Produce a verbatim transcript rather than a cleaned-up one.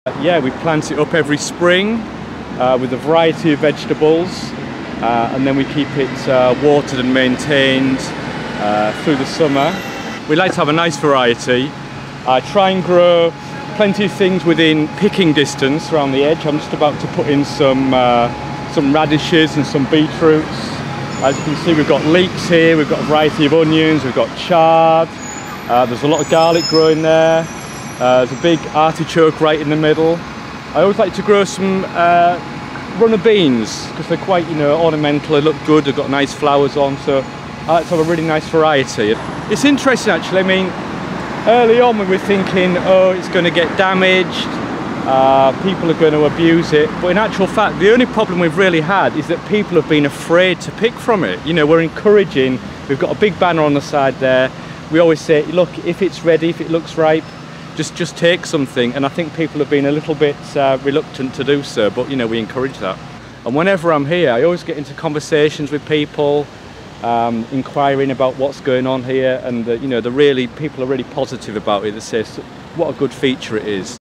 Yeah, we plant it up every spring uh, with a variety of vegetables, uh, and then we keep it uh, watered and maintained uh, through the summer. We like to have a nice variety. I try and grow plenty of things within picking distance around the edge. I'm just about to put in some uh, some radishes and some beetroots. As you can see, we've got leeks here, we've got a variety of onions, we've got chard, uh, there's a lot of garlic growing there, uh, there's a big artichoke right in the middle. I always like to grow some uh, runner beans because they're quite, you know, ornamental, they look good, they've got nice flowers on, so I like to have a really nice variety. It's interesting actually, I mean, early on we were thinking, oh, it's going to get damaged, uh, people are going to abuse it, but in actual fact the only problem we've really had is that people have been afraid to pick from it. You know, we're encouraging, we've got a big banner on the side there, we always say, look, if it's ready, if it looks ripe, just just take something, and I think people have been a little bit uh, reluctant to do so, but you know, we encourage that. And whenever I'm here I always get into conversations with people, Um, inquiring about what's going on here, and uh, you know, the really people are really positive about it. They say what a good feature it is.